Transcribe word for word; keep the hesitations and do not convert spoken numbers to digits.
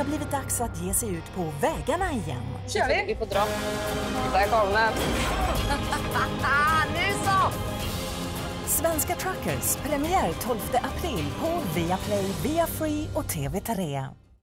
blivit dags att ge sig ut på vägarna igen. Kör vi? Vi får dra. Där kommer. Nu så! Svenska Truckers premiär tolfte april på Viaplay, Viafree och T V tre.